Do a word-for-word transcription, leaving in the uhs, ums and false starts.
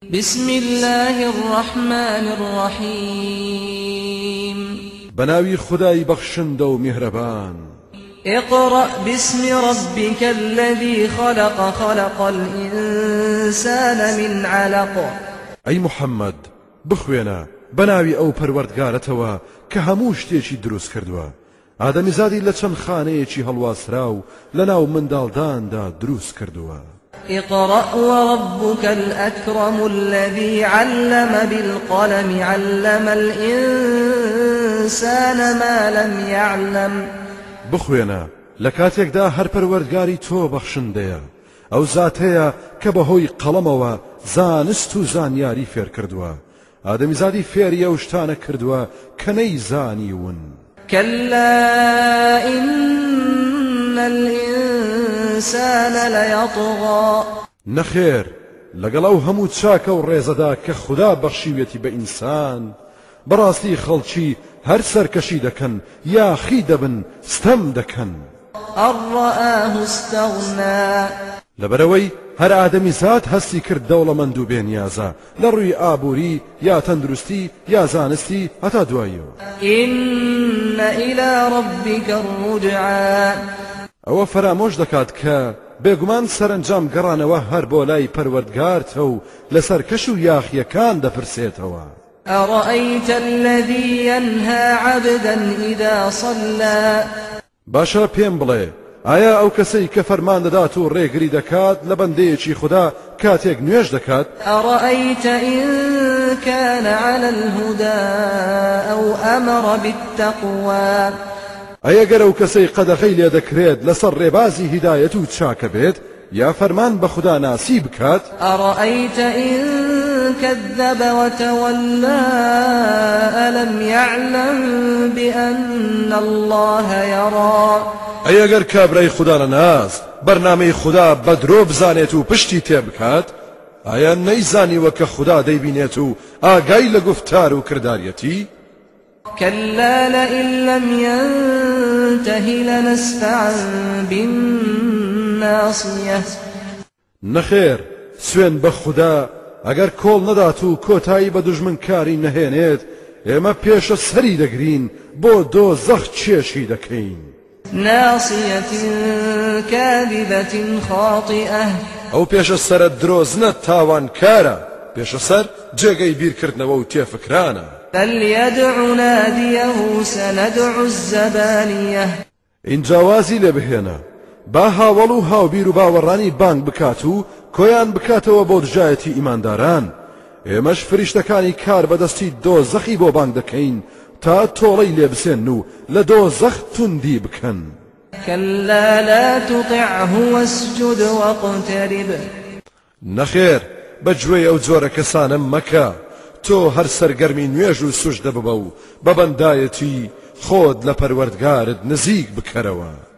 بسم الله الرحمن الرحيم بناوي خداي بخشند و مهربان. اقرأ باسم ربك الذي خلق خلق الإنسان من علق. أي محمد بخوينا بناوي أو پروردگارتوا كهمو شتێکی دروست کردووە. ئادەمی زادی لە چەند خانەیەکی هەڵواسرا و لەناو منداڵداندا دروست کردووە. اقرأ وربك الأكرم الذي علم بالقلم علم الإنسان ما لم يعلم. بخوێنە لە کاتێکدا هەر پەروەردگاری تۆ بەخشندەیە، ئەو زاتەیە کە بەهۆی قەڵەمەوە زانست و زانیاری فێر کردووە. ئادەمی زادی فێریە و شتانە کردووە کە نەیزانیون. كلا إن الإنسان ليطغى. نەخێر لەگەڵ ئەو هەموو چاکە و ڕێزەدا کە خوددا بەخشیوێتی بە ئینسان، بەڕاستی خەڵکی هەر سەرکەشی دەکەن یاخی دەبن ستەم دەکەن. أن رآه استغنى. لەبەرەوەی هەر ئادەمی زاد هەستی کرد دەوڵەمەند و بێنیازە لە ڕووی ئابووری یا تەندروستی یا زانستی هەتا دواییەوە. إن إلى ربك الرجعى. ئەوە فەرامۆش دەکات کە بێگومان سەرنجام گەڕانەوە هەر بۆ لای پەروەردگارتە و لەسەر کەش و یاخیەکان دەپرسێتەوە. أرأيت الذي ينهى عبدا إذا صلى. باشە پێم بڵێ ئایا ئەو کەسەی کە فەرمان دەدات و ڕێگری دەکات لە بەندەیەکی خوددا کاتێک نوێژ دەکات؟ أرأيت إن كان على الهدى أو أمر بالتقوى. ئەیە گەر ئەو کەسەی قەدەغەی لێ دەکرێت لەسەر ڕێبازی هیدایەت و چاکە بێت یا فەرمان بە خوددا ناسی بکات؟ أرأيت إن كذب وتولى ألم يعلم بأن الله يرى. ئەیە گەر کابرای خوددا لە ناز بەرنامەی خوددا بەدرۆ بزانێت و پشتی تێ بکات، ئایا نەیزانیوە کە خوددا دەیبینێت و ئاگای لە گفتار و کرداریەتی؟ كلا لئن لم ينته لنسفعا بالناصية. نەخێر سوێن بە خوددا ئەگەر کۆڵ نەدات و کۆتایی بە دوژمنکاری نەهێنێت ئێمە پێشە سەری دەگرین بۆ دۆزەخ چێشی دەکەین. ناصية كاذبة خاطئة. ئەو پێشە سەرە درۆزنە تاوانکارە، پێشە سەر جێگەی بیرکردنەوە و تێفکرانە. فليدع ناديه سندع الزبانية. ئینجاوازی لێ بهێنە با هاوڵ و هاوبیر و باوەڕانی بانگ بکات و کۆیان بکاتەوە بۆ دژایەتی ئیمانداران. ئێمەش فریشتەکانی کار بەدەستی دۆزەخی بۆ بانگ دەکەین تا تۆڵەی لێ بسێن و لە دۆزەخ توندی بکەن. كلا لا تطعه واسجد واقترب. نەخێر بەگوێی ئەو جۆرە کەسانە مەکە، تۆ هەر سەرگەرمی نوێژ و سوژدە ببە و بە بەندایەتی خۆت لە پەروەردگارت نزیک بکەرەوە.